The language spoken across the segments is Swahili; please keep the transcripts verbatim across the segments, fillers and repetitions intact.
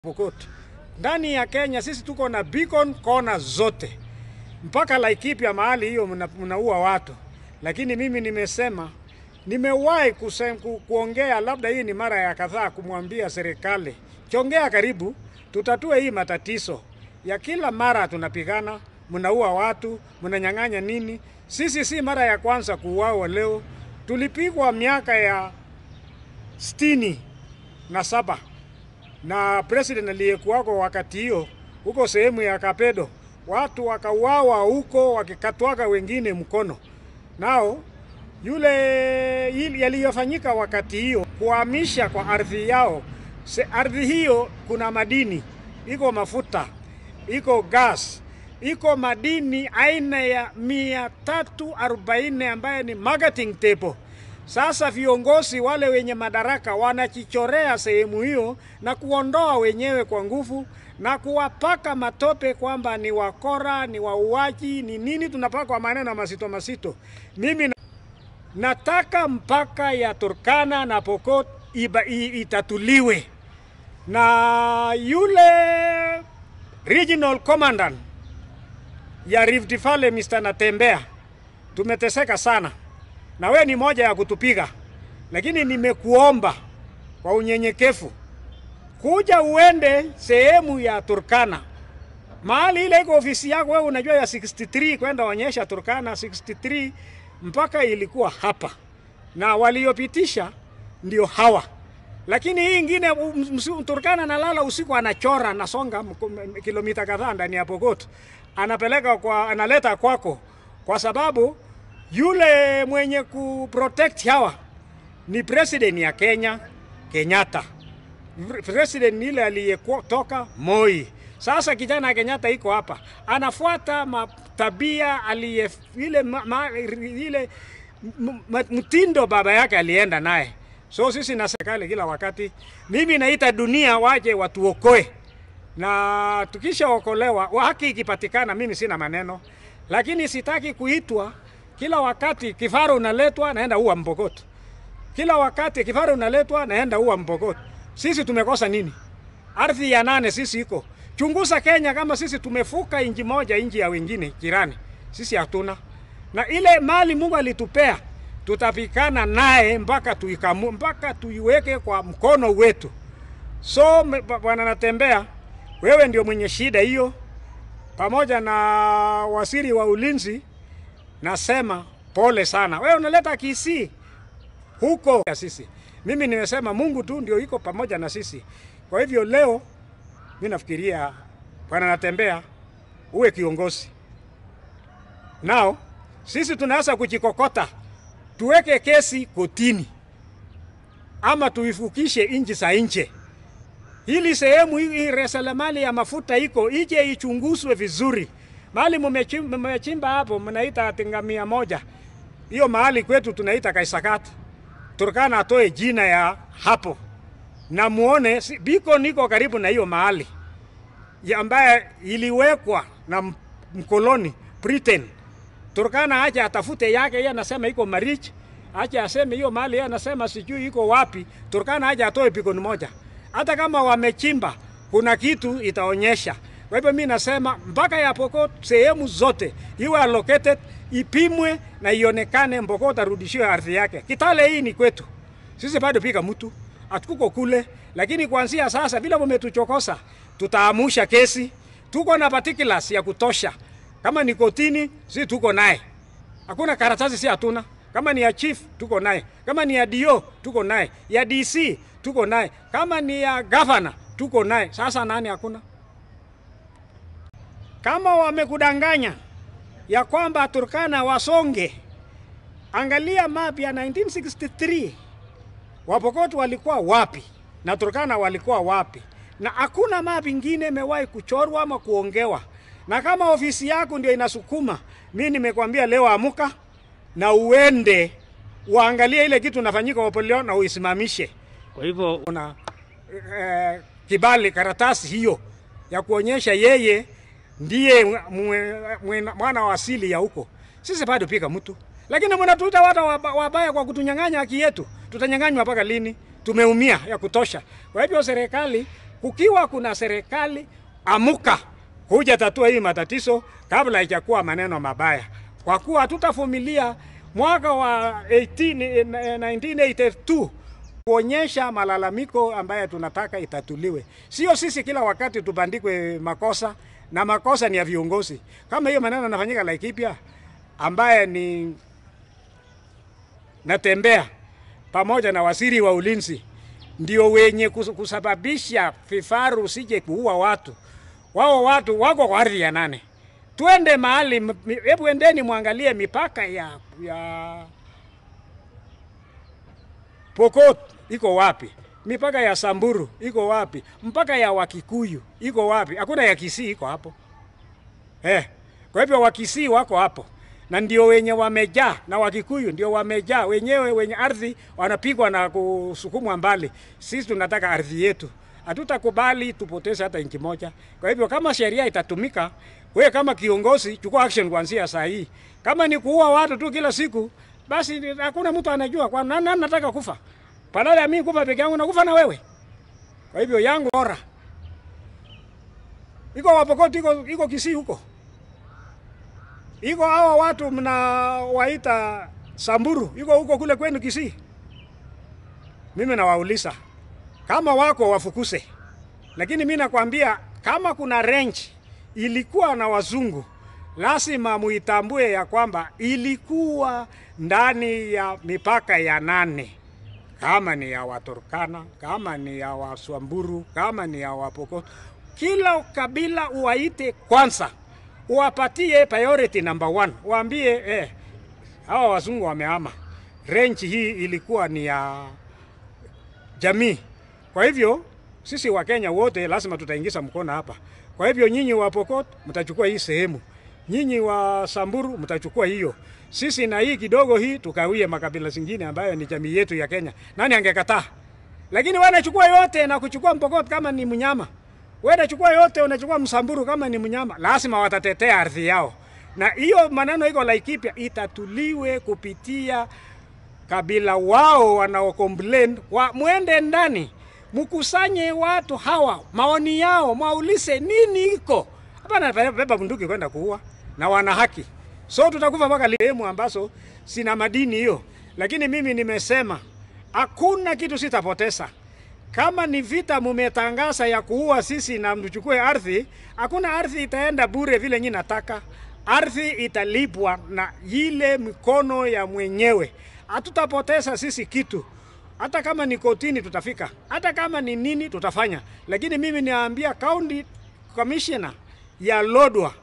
Pokot. Ndani ya Kenya sisi tuko na beacon kona zote. Mpaka Laikipia mahali hiyo mnaua watu. Lakini mimi nimesema nimewahi kusema ku, kuongea labda hii ni mara ya kadhaa kumwambia serikali. Kiongea karibu tutatue hii matatizo. Ya kila mara tunapigana, mnaua watu, mnanyang'anya nini? Sisi si mara ya kwanza kuuawa leo. Tulipigwa miaka ya sitini na saba. Na president aliyekuwako wakati hiyo huko sehemu ya Kapedo, watu wakauawa huko wakikatwaga wengine mkono. Nao yule yaliyofanyika wakati hiyo kuhamisha kwa ardhi yao, se ardhi hiyo kuna madini, iko mafuta, iko gas, iko madini aina ya mia tatu arobaini ambaye ni marketing table. Sasa viongozi wale wenye madaraka wanachichorea sehemu hiyo na kuondoa wenyewe kwa nguvu na kuwapaka matope kwamba ni wakora, ni wauaji, ni nini, tunapaka maneno masito masito. Mimi nataka mpaka ya Turkana na Pokot iba, itatuliwe. Na yule regional commandant ya Rift Valley Mister Natembea, tumeteseka sana. Na we ni moja ya kutupiga. Lakini nimekuomba kwa unyenyekevu kuja uende sehemu ya Turkana. Mahali ile iko ofisi yako wewe unajua ya sixty three kwenda onyesha Turkana sixty three mpaka ilikuwa hapa. Na waliopitisha ndio hawa. Lakini hii ingine Turkana nalala usiku anachora nasonga kilomita kadhaa ndani ya Pokot. Anapeleka kwa analeta kwako kwa sababu yule mwenye kuprotect hawa ni president ya Kenya, Kenyatta. President ile aliyetoka Moi. Sasa kijana Kenyatta iko hapa. Anafuata tabia aliye ile ma, ile mtindo baba yake alienda naye. So sisi na serikali kila wakati mimi naita dunia waje watuokoe. Na tukisha okolewa haki ikipatikana mimi sina maneno. Lakini sitaki kuitwa kila wakati kifaru unaletwa naenda uwa Mpokot. Kila wakati kifaru unaletwa naenda uwa Mpokot. Sisi tumekosa nini? Ardhi ya nane sisi iko. Chunguza Kenya kama sisi tumefuka inji moja inji ya wengine jirani. Sisi hatuna. Na ile mali Mungu alitupea tutapikana naye mpaka tuikamu mpaka tuiweke kwa mkono wetu. So bwana Natembea, wewe ndio mwenye shida hiyo pamoja na waziri wa ulinzi. Nasema pole sana. Wewe unaleta Kisii huko ya sisi. Mimi nimesema Mungu tu ndio iko pamoja na sisi. Kwa hivyo leo mimi nafikiria bwana Natembea uwe kiongozi. Nao sisi tunaanza kujikokota. Tuweke kesi kotini. Ama tuifukishe inji za nje. Hili sehemu hii rasilimali ya mafuta iko ije ichunguzwe vizuri. Mahali mmechimba hapo mnaita tingamia moja. Hiyo mahali kwetu tunaita Kaisakat. Turkana atoe jina ya hapo. Na muone biko niko karibu na hiyo mahali. Ya ambaye iliwekwa na mkoloni Britain. Turkana aje atafute yake yeye anasema iko Marich. Aje aseme hiyo mahali yeye anasema sijui iko wapi. Turkana aje atoe biko moja. Hata kama wamechimba kuna kitu itaonyesha. Kwa hivyo mimi nasema mpaka ya Pokot sehemu zote iwe allocated, ipimwe na ionekane Pokot arudishiwe ardhi yake. Kitale hii ni kwetu. Sisi bado pika mtu, hatuko kule, lakini kuanzia sasa bila mmetuchokosa, tutaamusha kesi. Tuko na particulars ya kutosha. Kama ni kotini, sisi tuko naye. Hakuna karatasi si hatuna. Kama ni ya chief, tuko naye. Kama ni ya D O, tuko naye. Ya D C, tuko naye. Kama ni ya governor, tuko naye. Sasa nani hakuna? Kama wamekudanganya ya kwamba Turkana wasonge, angalia map ya nineteen sixty-three. Wapokot walikuwa wapi na Turkana walikuwa wapi? Na hakuna map ingine imewahi kuchorwa ama kuongewa. Na kama ofisi yako ndio inasukuma, mimi nimekwambia leo amuka na uende uangalie ile kitu nafanyika Wapolio na uisimamishe. Kwa hivyo una eh, kibali karatasi hiyo ya kuonyesha yeye ndiye mwana wa asili ya huko. Sisi bado pika mtu. Lakini mnatuita watu wabaya kwa kutunyang'anya haki yetu. Tutanyang'anywa mpaka lini? Tumeumia ya kutosha. Kwa hivyo serikali Kukiwa kuna serikali, amuka kuja tatua hii matatizo kabla haijakuwa maneno mabaya, kwa kuwa hatutavumilia mwaka wa nineteen eighty-two kuonyesha malalamiko ambaye tunataka itatuliwe. Sio sisi kila wakati tubandikwe makosa, na makosa ni ya viongozi. Kama hiyo maneno yanafanyika Laikipia, ambaye ni Natembea pamoja na waziri wa ulinzi ndio wenye kusababisha vifaru sije kuua watu. Wao watu wako kwa ardhi ya nane. Twende mahali, hebu endeni muangalie mipaka ya ya Pokot iko wapi? Mipaka ya Samburu iko wapi? Mpaka ya Wakikuyu iko wapi? Hakuna ya Kisii iko hapo. Eh, kwa hivyo Wakisii wako hapo. Na ndio wenye wamejaa, na Wakikuyu ndio wamejaa, wenyewe wenye ardhi wanapigwa na kusukumwa mbali. Sisi tunataka ardhi yetu. Hatutakubali tupoteze hata inchi moja. Kwa hivyo kama sheria itatumika, wewe kama kiongozi chukua action kuanzia saa hii. Kama ni kuua watu tu kila siku, basi hakuna mtu anajua kwa nani anataka kufa. Badala ya mimi kufa peke yangu na kufa na wewe. Kwa hivyo yangu bora. Iko Wapokot, iko iko Kisii huko. Iko hawa watu mnawaita Samburu, iko huko kule kwenu Kisii. Mimi nawauliza kama wako wafukuse. Lakini mimi nakwambia kama kuna range ilikuwa na wazungu, lazima muitambue ya kwamba ilikuwa ndani ya mipaka ya nane. Kama ni ya Waturkana, kama ni ya Wasamburu, kama ni ya Wapokot, kila kabila uwaite kwanza, uwapatie priority number one. Waambie eh hawa wazungu wamehama, range hii ilikuwa ni ya jamii. Kwa hivyo sisi wa Kenya wote lazima tutaingiza mkono hapa. Kwa hivyo nyinyi wa Pokot mtachukua hii sehemu, nyinyi wa Samburu mtachukua hiyo, sisi na hii kidogo hii tukawie makabila zingine ambayo ni jamii yetu ya Kenya. Nani angekataa? Lakini wewe unachukua yote na kuchukua Mpokot kama ni mnyama. Wewe unachukua yote unachukua Msamburu kama ni mnyama. Lazima watatetea ardhi yao. Na hiyo maneno iko Laikipia itatuliwe kupitia kabila wao wanao complain. Wa muende ndani, mkusanye watu hawa, maoni yao, maulize nini iko. Hapana beba bunduki kwenda kuua, na wana haki. So tutakufa mpaka leo ambazo sina madini hiyo. Lakini mimi nimesema hakuna kitu sitapoteza. Kama ni vita mumetangaza ya kuua sisi na mchukue ardhi, hakuna ardhi itaenda bure vile nyinyi nataka. Ardhi italipwa na ile mikono ya mwenyewe. Hatutapoteza sisi kitu. Hata kama ni kotini tutafika. Hata kama ni nini tutafanya. Lakini mimi niambia county commissioner ya Lodwar,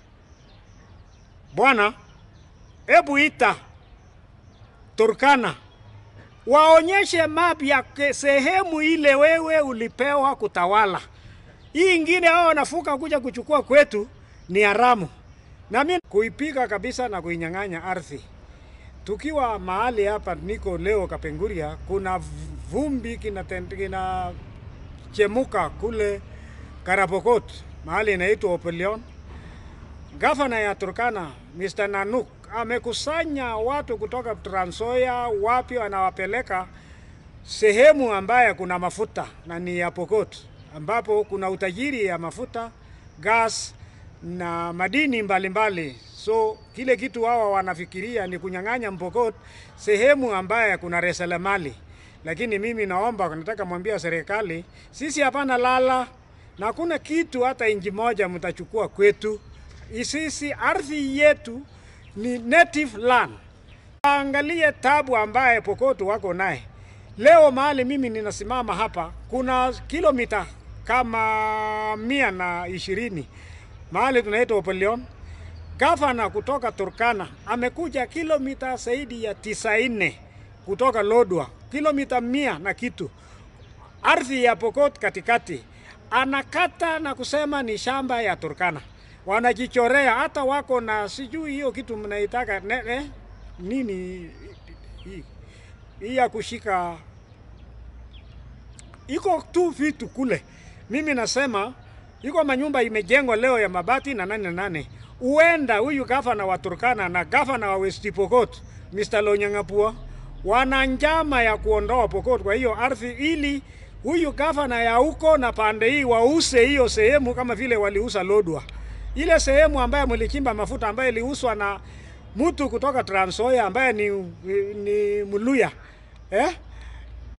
bwana, hebu ita Turkana waonyeshe map ya sehemu ile wewe ulipewa kutawala. Hii ingine hao wanafuka kuja kuchukua kwetu ni haramu. Na mimi kuipiga kabisa na kuinyang'anya ardhi. Tukiwa mahali hapa niko leo Kapenguria, kuna vumbi kinatendekana chemuka kule Karapokot, mahali inaitwa Opelion. Gavana ya Turkana, Mister Nanuk, amekusanya watu kutoka Trans Nzoia, wapi wanawapeleka sehemu ambaye kuna mafuta na ni ya Pokot, ambapo kuna utajiri ya mafuta, gas na madini mbalimbali mbali. So kile kitu hawa wanafikiria ni kunyang'anya Mpokot sehemu ambaye kuna rasilimali. Lakini mimi naomba, nataka mwambia serikali, sisi hapana lala, na kuna kitu hata inji moja mtachukua kwetu. Sisi ardhi yetu ni native land. Angalie tabu ambaye Pokot wako naye. Leo mahali mimi ninasimama hapa, kuna kilomita kama mia na ishirini. Mahali tunaitwa Opelion. Gavana kutoka Turkana amekuja kilomita zaidi ya tisaini kutoka Lodwar, kilomita mia na kitu. Ardhi ya Pokot katikati anakata na kusema ni shamba ya Turkana. Wanajichorea, hata wako na sijui hiyo kitu mnaitaka ne, ne, nini hii hii ya kushika, iko tu vitu kule. Mimi nasema iko manyumba imejengwa leo ya mabati na nane nane. Uenda huyu gavana wa Turkana na gavana wa West Pokot, Mister Lonyangapuo, wana njama ya kuondoa Pokot kwa hiyo ardhi ili huyu gavana ya huko na pande hii wause hiyo sehemu kama vile waliuza Lodwar. Ile sehemu ambayo mlichimba mafuta ambayo iliuswa na mtu kutoka Trans Nzoia ambaye ni, ni Mluya. Eh?